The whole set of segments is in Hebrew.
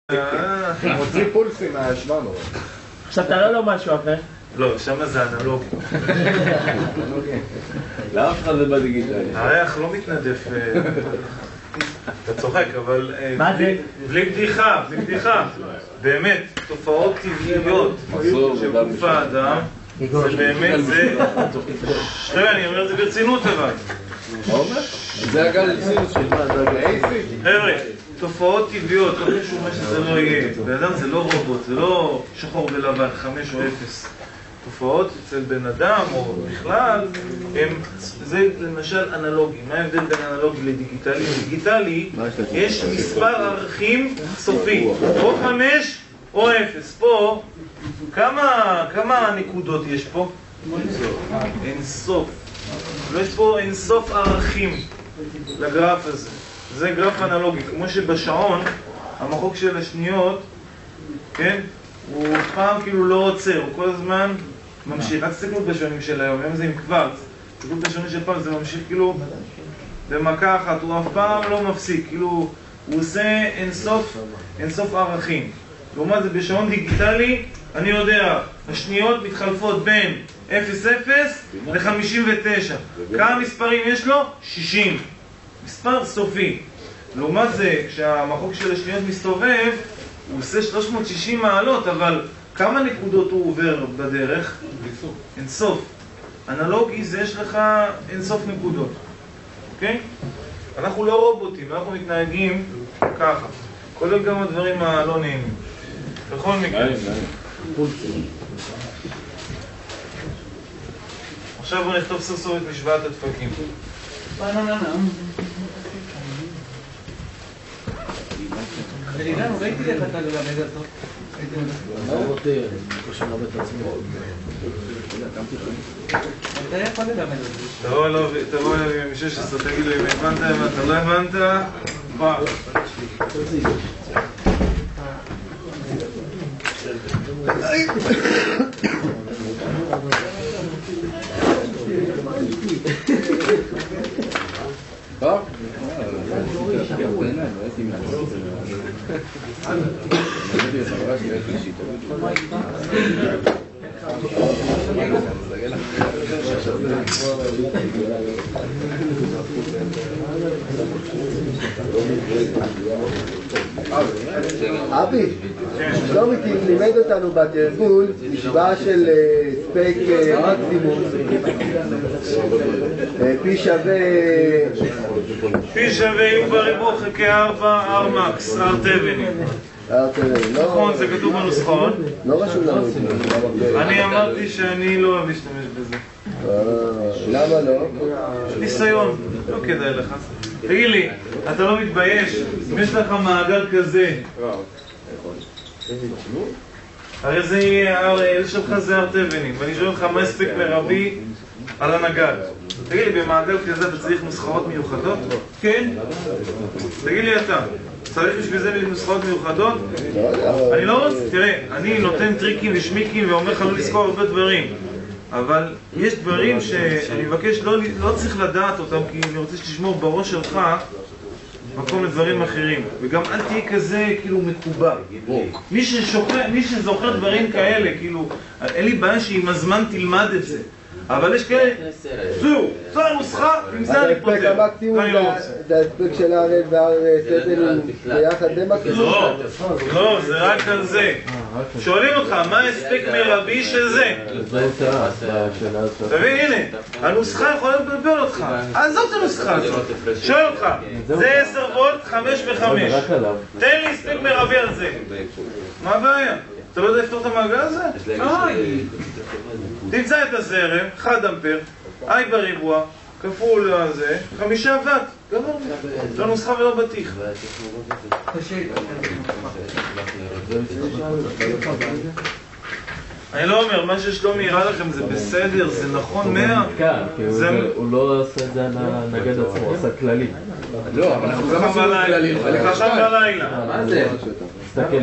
מוציא פולסים מה-700. עכשיו תראה לו משהו אחר. לא, שם זה אנלוגי. לאף אחד זה בדיגיטלי. הריח לא מתנדף. אתה צוחק, אבל... מה זה? בלי בדיחה, בלי בדיחה. באמת, תופעות טבעיות של גוף האדם, זה באמת, זה... חבר'ה, אני אומר את זה ברצינות אבל. מה אומר? זה הגל לצינות של מה, זה הגל. חבר'ה, תופעות טבעיות, לא חשוב מה שזה לא יהיה. בן אדם זה לא רובוט, זה לא שחור ולבן, 5 או 0. תופעות אצל בן אדם או בכלל, זה למשל אנלוגי. מה ההבדל בין אנלוגי לדיגיטלי? דיגיטלי, יש מספר ערכים סופי, או 5 או 0. פה, כמה נקודות יש פה? אין סוף. ויש פה אין סוף ערכים לגרף הזה. זה גרף אנלוגי. כמו שבשעון, המחוק של השניות, כן? הוא פעם כאילו לא עוצר, הוא כל הזמן ממשיך. רק תסתכלו בשעונים של היום, היום זה עם קוורץ. תסתכלו בשעונים של פעם, זה ממשיך כאילו במכה אחת, הוא אף פעם לא מפסיק, כאילו הוא עושה אין סוף ערכים. לעומת זה בשעון דיגיטלי, אני יודע, השניות מתחלפות בין 0-0 ל-59. כמה מספרים יש לו? 60. מספר סופי. לעומת זה, כשהמחוק של השניות מסתובב, הוא עושה 360 מעלות, אבל כמה נקודות הוא עובר בדרך? אין סוף. אנלוגי זה יש לך אין סוף נקודות. אוקיי? אנחנו לא רובוטים, אנחנו מתנהגים ככה. כולל גם הדברים הלא נעימים. בכל מקרה. עכשיו בוא נכתוב סוף סוף את משוואת הדפקים. ראיתי לך אתה ללמד אותו. מה הוא רוצה? אני חושב ללמד את עצמו. אתה יכול ללמד אותי. תבוא אליו עם 16, תגיד לו אם הבנת, לא הבנת, בוא. טוב? אבי, שלומי לימד אותנו בתרגול משוואה של ספק מקסימום פי שווה U בריבוע חלקי 4 R max, R תבנים. נכון, זה כתוב בנוסחאות. לא רשום לנו. אני אמרתי שאני לא אוהב להשתמש בזה. למה לא? ניסיון, לא כדאי לך. תגיד לי, אתה לא מתבייש? אם יש לך מעגל כזה, הרי זה יהיה, אלה שלך זה R תבנים, ואני שואל לך מה הספק מרבי על הנגד. תגיד לי, במעגל כזה אתה צריך נוסחאות מיוחדות? כן? תגיד לי אתה, צריך בשביל זה נוסחאות מיוחדות? אני לא רוצה, תראה, אני נותן טריקים ושמיקים ואומר לך לא לזכור הרבה דברים, אבל יש דברים שאני מבקש, לא צריך לדעת אותם, כי אני רוצה שתשמור בראש שלך מקום לדברים אחרים, וגם אל תהיה כזה כאילו מקובע. מי שזוכר דברים כאלה, כאילו, אין לי בעיה שעם הזמן תלמד את זה, אבל יש כאלה, זו הנוסחה, עם זה אני פותר. ההספק המקסימום זה ההספק של הרד והר סדל ביחד, זה מקסימום? לא, זה רק על זה. שואלים אותך, מה ההספק מרבי של זה? תבין, הנה, הנוסחה יכולה לבלבל אותך. אז זאת הנוסחה הזאת. שואל אותך, זה 10 וולט, 5 ו-5. תן לי הספק מרבי על זה. מה הבעיה? אתה לא יודע לפתור את המעגל הזה? תמצא את הזרם, 1 אמפר, I בריבוע, כפול זה, 5 ואט. גמרנו. לא נוסחה ולא בטיח. אני לא אומר, מה ששלומי יראה לכם זה בסדר, זה נכון 100. הוא לא עושה את זה על הנגד עצמו, הוא עושה כללי. לא, אבל אנחנו גם עשינו כללי. חכם בלילה. מה זה? תסתכל.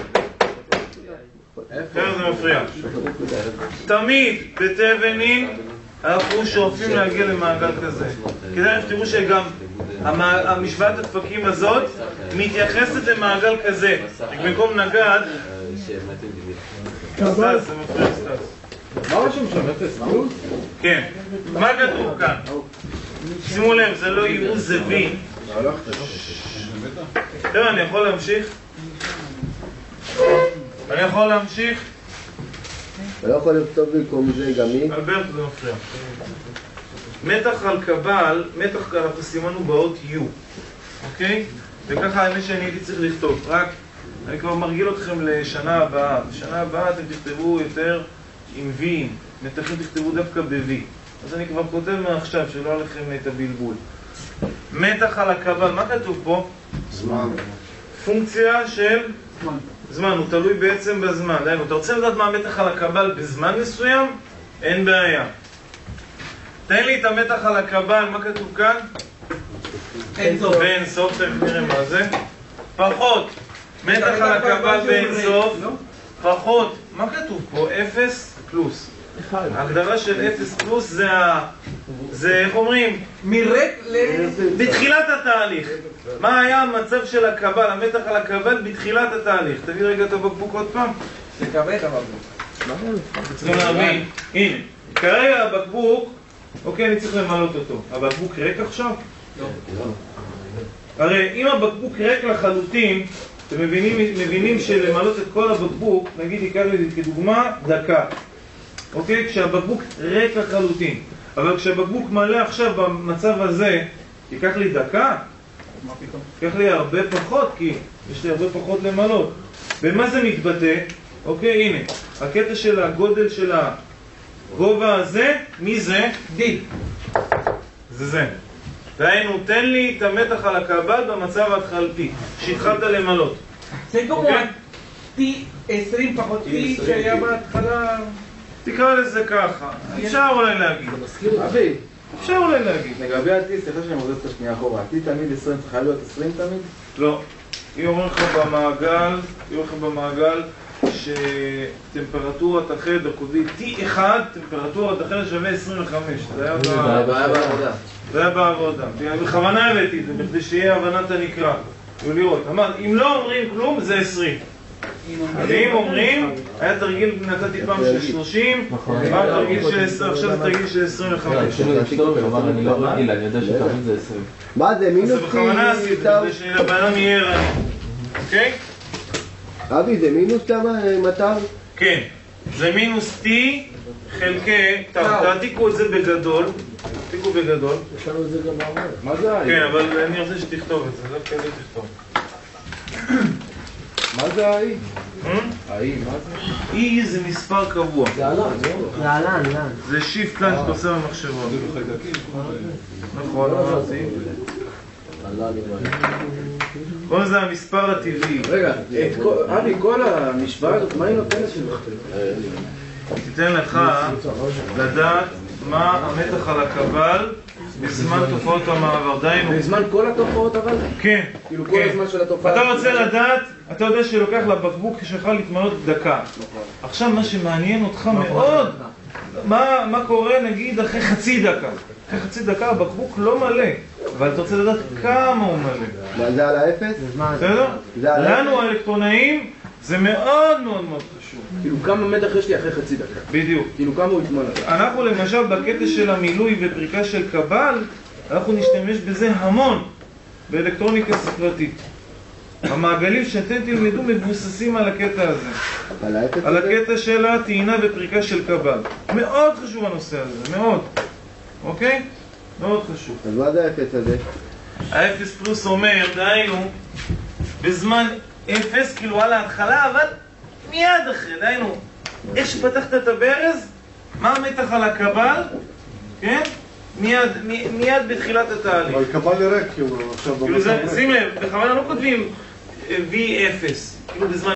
כן, זה מפריע. תמיד בתבנין אנחנו שואפים להגיע למעגל כזה. כדאי שתראו שגם המשוואת הדפקים הזאת מתייחסת למעגל כזה. במקום נגד, סטס, זה מפריע סטס. מה רשום שם? 0 פלוס? כן. מה כתוב כאן? שימו לב, זה לא יהיו, זה וי. תראה, אני יכול להמשיך? אני יכול להמשיך? אתה לא יכול לכתוב במקום זה גם מי? אלברט, זה מפריע. מתח על קבל, מתח אנחנו סימנו באות U, אוקיי? וככה האמת שאני הייתי צריך לכתוב, רק אני כבר מרגיל אתכם לשנה הבאה. בשנה הבאה אתם תכתבו יותר עם V, מתחים תכתבו דווקא ב-V. אז אני כבר כותב מעכשיו שלא עליכם את הבלבול. מתח על הקבל, מה כתוב פה? זמן. פונקציה של זמן, הוא תלוי בעצם בזמן. דיינו, אתה רוצה לדעת מה המתח על הקבל בזמן מסוים? אין בעיה. תן לי את המתח על הקבל, מה כתוב כאן? אין סוף. באין סוף, תכף נראה מה זה. פחות, מתח על הקבל באין סוף. פחות, מה כתוב פה? 0 פלוס. ההגדרה של 0 פלוס זה, איך אומרים? מרק בתחילת התהליך. מה היה המצב של הקבל, המתח על הקבל בתחילת התהליך? תביא רגע את הבקבוק עוד פעם. לקבל את הבקבוק. צריכים להבין, הנה, כרגע הבקבוק, אוקיי, אני צריך למלות אותו. הבקבוק ריק עכשיו? לא. הרי אם הבקבוק ריק לחלוטין, אתם מבינים שלמלות את כל הבקבוק, נגיד יקר לי כדוגמה, דקה. אוקיי? כשהבקבוק ריק לחלוטין. אבל כשהבקבוק מלא עכשיו במצב הזה, ייקח לי דקה? מה פתאום? ייקח לי הרבה פחות, כי יש לי הרבה פחות למלות. במה זה מתבטא? אוקיי, הנה. הקטע של הגודל של הגובה הזה, מי זה? דיל. זה. דהיינו, תן לי את המתח על הקבל במצב ההתחלתי, שהתחלת למלות. זה כמו אוקיי? T20 פחות T שהיה בהתחלה. תקרא לזה ככה, אפשר אולי להגיד. אבי, אפשר אולי להגיד. לגבי ה-T, סליחה שאני מוזז את השנייה אחורה. ה-T תמיד 20, צריכה להיות 20 תמיד? לא. היא אומרת לך במעגל שטמפרטורת החדר, כותבים T1, טמפרטורת החדר שווה 25. זה היה בעבודה. זה היה בעבודה. בכוונה הבאתי את זה, בכדי שיהיה הבנת הנקרא. לראות. אמרת, אם לא אומרים כלום, זה 20. ואם אומרים, היה תרגיל נתתי פעם של 30, פעם תרגיל של 10, עכשיו זה תרגיל של 25. אני לא רגיל, אני יודע שתמיד זה 20. מה זה מינוס? זה בכוונה עשית, כדי שלבן אדם יהיה ערני. אוקיי? אבי, זה מינוס שם מטר? כן. זה מינוס T חלקי, תעתיקו את זה בגדול. תעתיקו בגדול. יש לנו את זה גם בעבר. מה זה ה-I? כן, אבל אני רוצה שתכתוב את זה, זה כדי תכתוב. מה זה ה-I? ה-I, מה זה? E זה מספר קבוע. זה עלן, זה עלן. זה שיפט לאן שאתה עושה במחשבון. נכון, אמרתי. כל זה המספר הטבעי. רגע, אבי, כל המשוואה הזאת, מה היא נותנת שלך? תיתן לך לדעת מה המתח על הקבל בזמן תופעות המעבר. דיינו. בזמן כל התופעות אבל? כן. כאילו כל הזמן של התופעה. אתה רוצה לדעת, אתה יודע שלוקח לבקבוק שלך להתמלות דקה. עכשיו מה שמעניין אותך מאוד, מה קורה נגיד אחרי חצי דקה. אחרי חצי דקה הבקבוק לא מלא, אבל אתה רוצה לדעת כמה הוא מלא. זה על האפס? בסדר? לנו האלקטרונאים זה מאוד מאוד מאוד חשוב. כאילו כמה מתח יש לי אחרי חצי דקה. בדיוק. כאילו כמה הוא יתמלא. אנחנו למשל בקטע של המילוי ופריקה של קבל, אנחנו נשתמש בזה המון באלקטרוניקה ספרתית. המעגלים שאתם תלמדו מבוססים על הקטע הזה. על הקטע של הטעינה ופריקה של קבל. מאוד חשוב הנושא הזה, מאוד. אוקיי? מאוד חשוב. אז מה זה האפס הזה? האפס פלוס אומר, דהיינו, בזמן אפס, כאילו על ההתחלה, אבל מיד אחרי, דהיינו, איך שפתחת את הברז, מה המתח על הקבל, כן? מיד בתחילת התהליך. אבל קבל לריק, כאילו, עכשיו כאילו, שים לב, בכוונה לא כותבים V0, כאילו בזמן